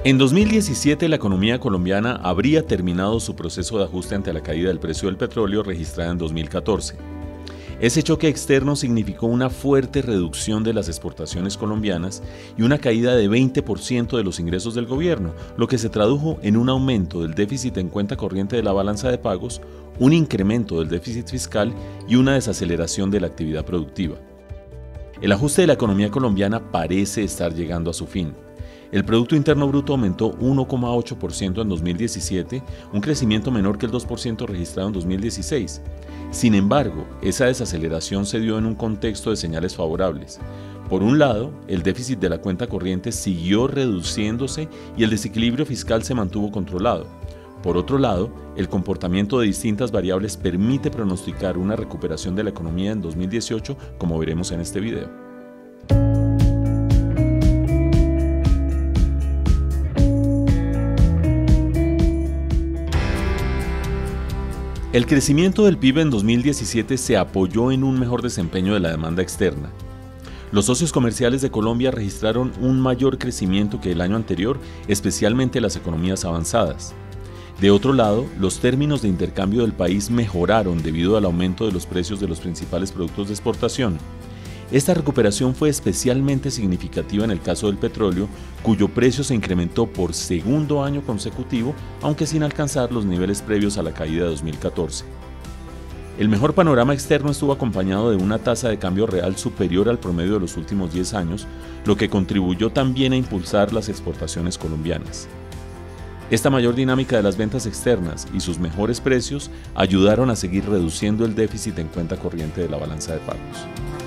En 2017, la economía colombiana habría terminado su proceso de ajuste ante la caída del precio del petróleo registrada en 2014. Ese choque externo significó una fuerte reducción de las exportaciones colombianas y una caída de 20% de los ingresos del gobierno, lo que se tradujo en un aumento del déficit en cuenta corriente de la balanza de pagos, un incremento del déficit fiscal y una desaceleración de la actividad productiva. El ajuste de la economía colombiana parece estar llegando a su fin. El Producto Interno Bruto aumentó 1,8% en 2017, un crecimiento menor que el 2% registrado en 2016. Sin embargo, esa desaceleración se dio en un contexto de señales favorables. Por un lado, el déficit de la cuenta corriente siguió reduciéndose y el desequilibrio fiscal se mantuvo controlado. Por otro lado, el comportamiento de distintas variables permite pronosticar una recuperación de la economía en 2018, como veremos en este video. El crecimiento del PIB en 2017 se apoyó en un mejor desempeño de la demanda externa. Los socios comerciales de Colombia registraron un mayor crecimiento que el año anterior, especialmente las economías avanzadas. De otro lado, los términos de intercambio del país mejoraron debido al aumento de los precios de los principales productos de exportación. Esta recuperación fue especialmente significativa en el caso del petróleo, cuyo precio se incrementó por segundo año consecutivo, aunque sin alcanzar los niveles previos a la caída de 2014. El mejor panorama externo estuvo acompañado de una tasa de cambio real superior al promedio de los últimos 10 años, lo que contribuyó también a impulsar las exportaciones colombianas. Esta mayor dinámica de las ventas externas y sus mejores precios ayudaron a seguir reduciendo el déficit en cuenta corriente de la balanza de pagos.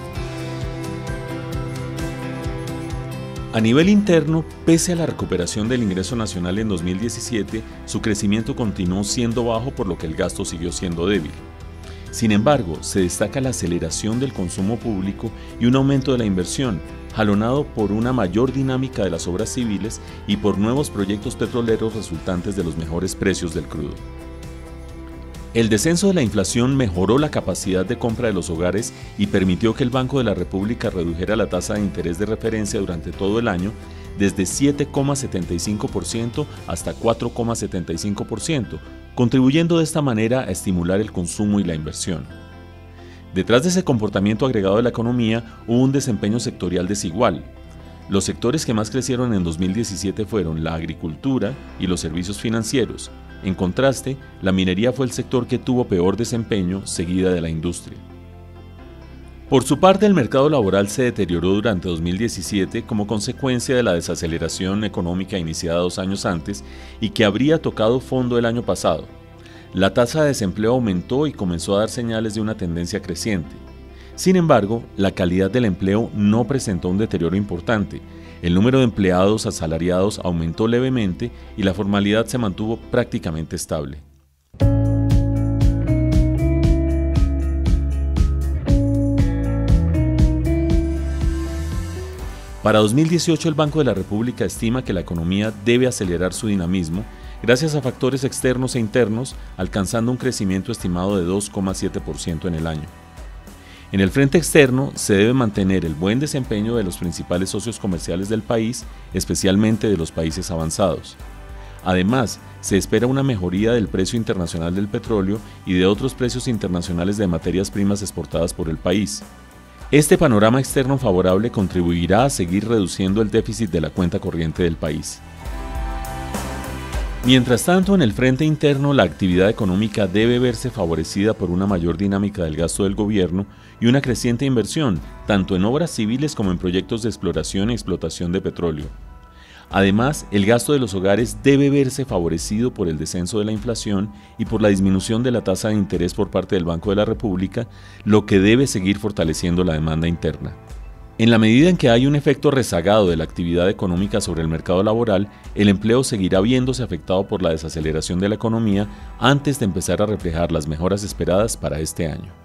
A nivel interno, pese a la recuperación del ingreso nacional en 2017, su crecimiento continuó siendo bajo, por lo que el gasto siguió siendo débil. Sin embargo, se destaca la aceleración del consumo público y un aumento de la inversión, jalonado por una mayor dinámica de las obras civiles y por nuevos proyectos petroleros resultantes de los mejores precios del crudo. El descenso de la inflación mejoró la capacidad de compra de los hogares y permitió que el Banco de la República redujera la tasa de interés de referencia durante todo el año desde 7,75% hasta 4,75%, contribuyendo de esta manera a estimular el consumo y la inversión. Detrás de ese comportamiento agregado de la economía hubo un desempeño sectorial desigual. Los sectores que más crecieron en 2017 fueron la agricultura y los servicios financieros. En contraste, la minería fue el sector que tuvo peor desempeño, seguida de la industria. Por su parte, el mercado laboral se deterioró durante 2017 como consecuencia de la desaceleración económica iniciada 2 años antes y que habría tocado fondo el año pasado. La tasa de desempleo aumentó y comenzó a dar señales de una tendencia creciente. Sin embargo, la calidad del empleo no presentó un deterioro importante. El número de empleados asalariados aumentó levemente y la formalidad se mantuvo prácticamente estable. Para 2018, el Banco de la República estima que la economía debe acelerar su dinamismo gracias a factores externos e internos, alcanzando un crecimiento estimado de 2,7% en el año. En el frente externo, se debe mantener el buen desempeño de los principales socios comerciales del país, especialmente de los países avanzados. Además, se espera una mejoría del precio internacional del petróleo y de otros precios internacionales de materias primas exportadas por el país. Este panorama externo favorable contribuirá a seguir reduciendo el déficit de la cuenta corriente del país. Mientras tanto, en el frente interno, la actividad económica debe verse favorecida por una mayor dinámica del gasto del gobierno y una creciente inversión, tanto en obras civiles como en proyectos de exploración y explotación de petróleo. Además, el gasto de los hogares debe verse favorecido por el descenso de la inflación y por la disminución de la tasa de interés por parte del Banco de la República, lo que debe seguir fortaleciendo la demanda interna. En la medida en que hay un efecto rezagado de la actividad económica sobre el mercado laboral, el empleo seguirá viéndose afectado por la desaceleración de la economía antes de empezar a reflejar las mejoras esperadas para este año.